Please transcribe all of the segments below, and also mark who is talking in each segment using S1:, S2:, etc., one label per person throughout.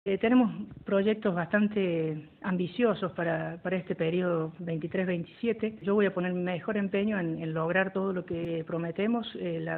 S1: Tenemos proyectos bastante ambiciosos para este periodo 23-27. Yo voy a poner mi mejor empeño en lograr todo lo que prometemos.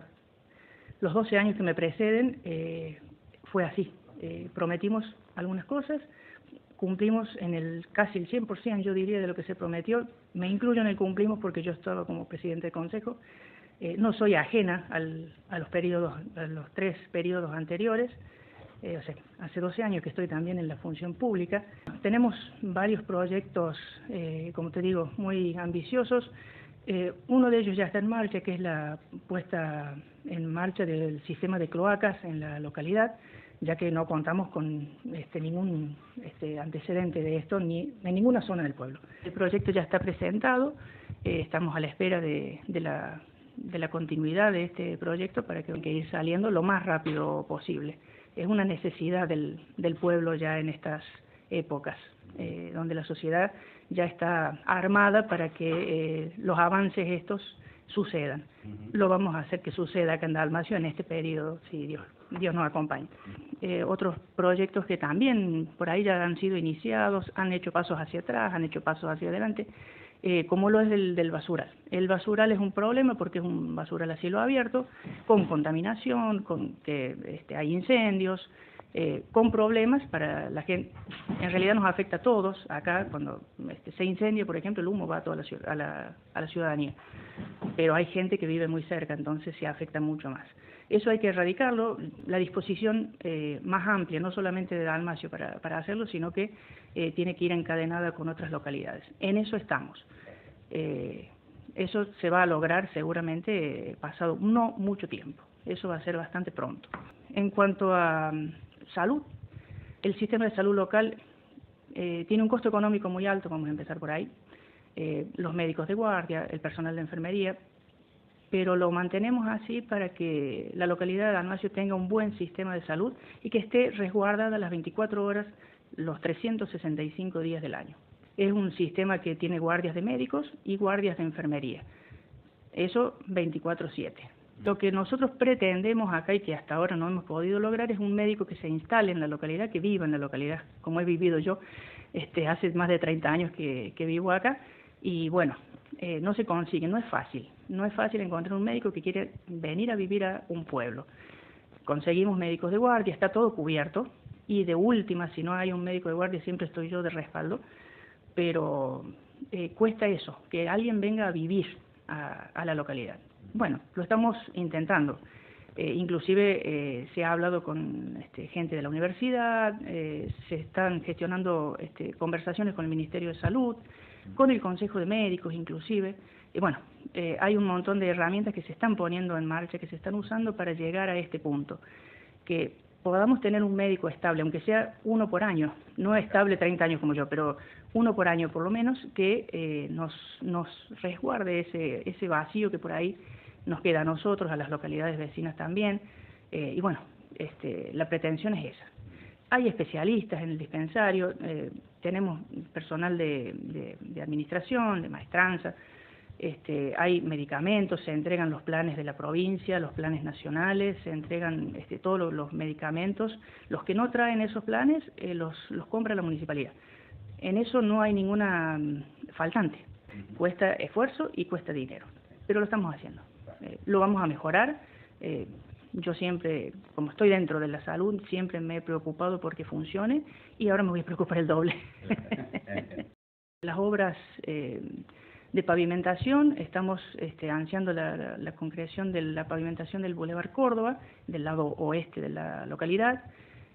S1: Los 12 años que me preceden fue así. Prometimos algunas cosas, cumplimos casi el 100%, yo diría, de lo que se prometió. Me incluyo en el cumplimos porque yo estaba como presidente del Consejo. No soy ajena a los 3 periodos anteriores. O sea, hace 12 años que estoy también en la función pública. Tenemos varios proyectos, como te digo, muy ambiciosos. Uno de ellos ya está en marcha, que es la puesta en marcha del sistema de cloacas en la localidad, ya que no contamos con ningún antecedente de esto ni en ninguna zona del pueblo. El proyecto ya está presentado, estamos a la espera de la continuidad de este proyecto para que ir saliendo lo más rápido posible. Es una necesidad del pueblo ya en estas épocas, donde la sociedad ya está armada para que los avances estos sucedan. Lo vamos a hacer que suceda acá en Dalmacio en este periodo, si Dios nos acompaña. Otros proyectos que también por ahí ya han sido iniciados, han hecho pasos hacia atrás, han hecho pasos hacia adelante, como lo es del basural. El basural es un problema porque es un basural a cielo abierto, con contaminación, con que hay incendios, con problemas para la gente. En realidad nos afecta a todos. Acá cuando se incendia, por ejemplo, el humo va a toda a la ciudadanía, pero hay gente que vive muy cerca, entonces se afecta mucho más. Eso hay que erradicarlo, la disposición más amplia, no solamente de Dalmacio para hacerlo, sino que tiene que ir encadenada con otras localidades. En eso estamos. Eso se va a lograr seguramente pasado no mucho tiempo. Eso va a ser bastante pronto. En cuanto a salud, el sistema de salud local tiene un costo económico muy alto, vamos a empezar por ahí. Los médicos de guardia, el personal de enfermería, pero lo mantenemos así para que la localidad de Dalmacio tenga un buen sistema de salud y que esté resguardada las 24 horas, los 365 días del año. Es un sistema que tiene guardias de médicos y guardias de enfermería. Eso 24/7. Lo que nosotros pretendemos acá y que hasta ahora no hemos podido lograr es un médico que se instale en la localidad, que viva en la localidad, como he vivido yo. Hace más de 30 años que vivo acá y bueno, no se consigue, no es fácil. No es fácil encontrar un médico que quiere venir a vivir a un pueblo. Conseguimos médicos de guardia, está todo cubierto y de última, si no hay un médico de guardia, siempre estoy yo de respaldo, pero cuesta eso, que alguien venga a vivir a la localidad. Bueno, lo estamos intentando. Inclusive se ha hablado con gente de la universidad, se están gestionando conversaciones con el Ministerio de Salud, con el Consejo de Médicos inclusive. Y bueno, hay un montón de herramientas que se están poniendo en marcha, que se están usando para llegar a este punto. Que podamos tener un médico estable, aunque sea uno por año, no estable 30 años como yo, pero uno por año por lo menos, que nos resguarde ese vacío que por ahí nos queda a nosotros, a las localidades vecinas también. Y bueno, la pretensión es esa. Hay especialistas en el dispensario, tenemos personal de administración, de maestranza, hay medicamentos, se entregan los planes de la provincia, los planes nacionales, se entregan todos los medicamentos. Los que no traen esos planes los compra la municipalidad. En eso no hay ninguna faltante. Cuesta esfuerzo y cuesta dinero, pero lo estamos haciendo. Lo vamos a mejorar. Yo siempre, como estoy dentro de la salud, siempre me he preocupado porque funcione y ahora me voy a preocupar el doble. Las obras de pavimentación, estamos ansiando la concreción de la pavimentación del Boulevard Córdoba, del lado oeste de la localidad,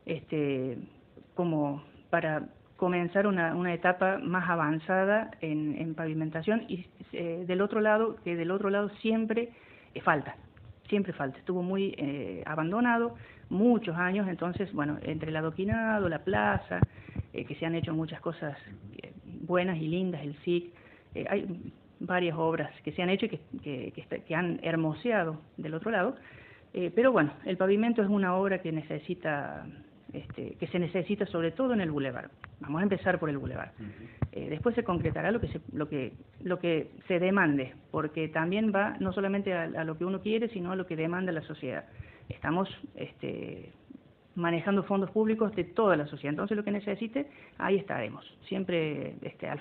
S1: como para comenzar una etapa más avanzada en pavimentación y del otro lado siempre falta. Siempre falta, estuvo muy abandonado, muchos años, entonces, bueno, entre el adoquinado, la plaza, que se han hecho muchas cosas buenas y lindas, el SIC, hay varias obras que se han hecho y que han hermoseado del otro lado, pero bueno, el pavimento es una obra que necesita, que se necesita sobre todo en el bulevar. Vamos a empezar por el bulevar. Después se concretará lo que se demande, porque también va no solamente a lo que uno quiere, sino a lo que demanda la sociedad. Estamos manejando fondos públicos de toda la sociedad. Entonces, lo que necesite, ahí estaremos, siempre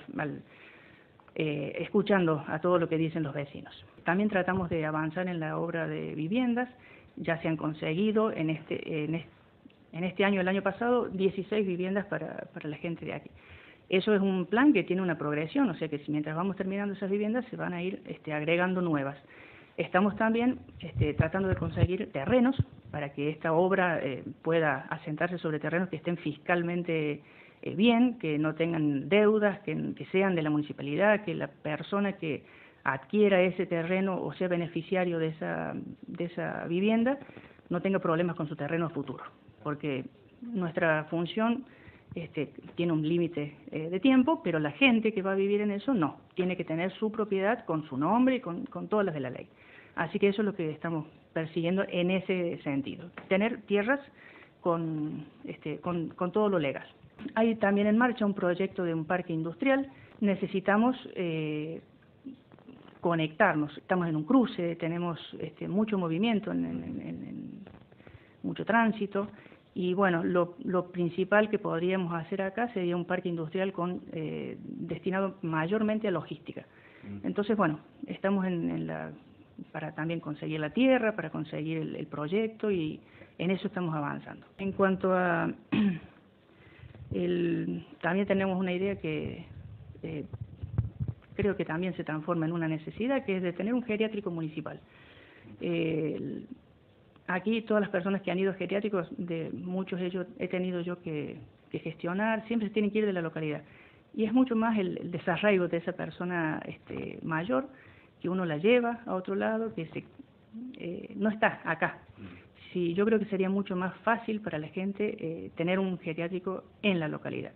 S1: escuchando a todo lo que dicen los vecinos. También tratamos de avanzar en la obra de viviendas. Ya se han conseguido en este año, el año pasado, 16 viviendas para la gente de aquí. Eso es un plan que tiene una progresión, o sea que mientras vamos terminando esas viviendas se van a ir agregando nuevas. Estamos también tratando de conseguir terrenos para que esta obra pueda asentarse sobre terrenos que estén fiscalmente bien, que no tengan deudas, que sean de la municipalidad, que la persona que adquiera ese terreno o sea beneficiario de esa vivienda no tenga problemas con su terreno a futuro, porque nuestra función tiene un límite de tiempo, pero la gente que va a vivir en eso no, tiene que tener su propiedad con su nombre y con todas las de la ley. Así que eso es lo que estamos persiguiendo en ese sentido, tener tierras con todo lo legal. Hay también en marcha un proyecto de un parque industrial. Necesitamos conectarnos, estamos en un cruce, tenemos mucho movimiento, mucho tránsito, y bueno, lo principal que podríamos hacer acá sería un parque industrial destinado mayormente a logística. Entonces, bueno, estamos para también conseguir la tierra, para conseguir el proyecto, y en eso estamos avanzando. En cuanto a también tenemos una idea que creo que también se transforma en una necesidad, que es de tener un geriátrico municipal. Aquí todas las personas que han ido a geriátricos, de muchos de ellos he tenido yo que gestionar, siempre se tienen que ir de la localidad. Y es mucho más el desarraigo de esa persona mayor, que uno la lleva a otro lado, que no está acá. Sí, yo creo que sería mucho más fácil para la gente tener un geriátrico en la localidad.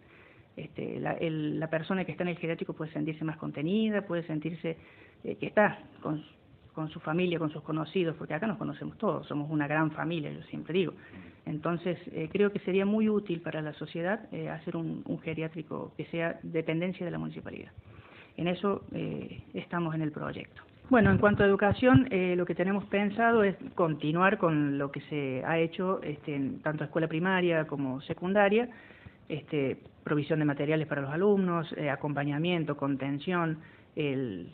S1: La persona que está en el geriátrico puede sentirse más contenida, puede sentirse que está con su familia, con sus conocidos, porque acá nos conocemos todos, somos una gran familia, yo siempre digo. Entonces, creo que sería muy útil para la sociedad hacer un geriátrico que sea dependencia de la municipalidad. En eso estamos en el proyecto. Bueno, en cuanto a educación, lo que tenemos pensado es continuar con lo que se ha hecho en tanto escuela primaria como secundaria, provisión de materiales para los alumnos, acompañamiento, contención, el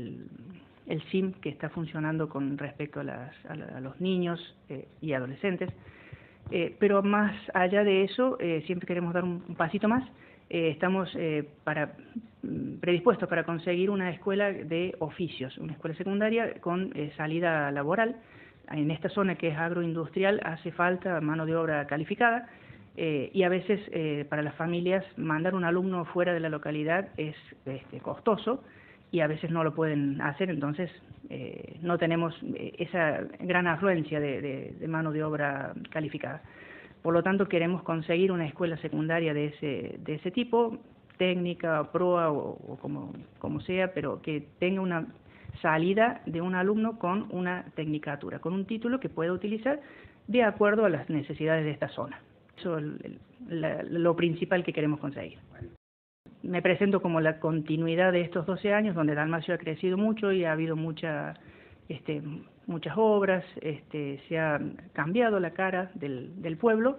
S1: SIM que está funcionando con respecto a los niños y adolescentes, pero más allá de eso, siempre queremos dar un pasito más. Estamos predispuestos para conseguir una escuela de oficios, una escuela secundaria con salida laboral. En esta zona que es agroindustrial hace falta mano de obra calificada, y a veces para las familias mandar un alumno fuera de la localidad es costoso, y a veces no lo pueden hacer, entonces no tenemos esa gran afluencia de mano de obra calificada. Por lo tanto, queremos conseguir una escuela secundaria de ese tipo, técnica, proa o como sea, pero que tenga una salida de un alumno con una tecnicatura, con un título que pueda utilizar de acuerdo a las necesidades de esta zona. Eso es lo principal que queremos conseguir. Me presento como la continuidad de estos 12 años, donde Dalmacio ha crecido mucho y ha habido muchas obras, se ha cambiado la cara del pueblo.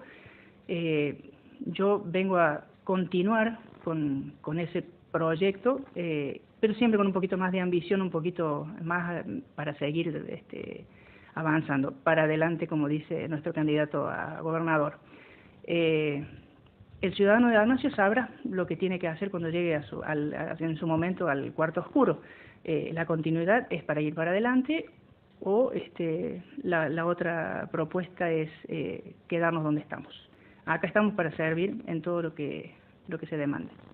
S1: Yo vengo a continuar con ese proyecto, pero siempre con un poquito más de ambición, un poquito más para seguir avanzando para adelante, como dice nuestro candidato a gobernador. El ciudadano de Dalmacio sabrá lo que tiene que hacer cuando llegue en su momento al cuarto oscuro. La continuidad es para ir para adelante, o la otra propuesta es quedarnos donde estamos. Acá estamos para servir en todo lo que se demande.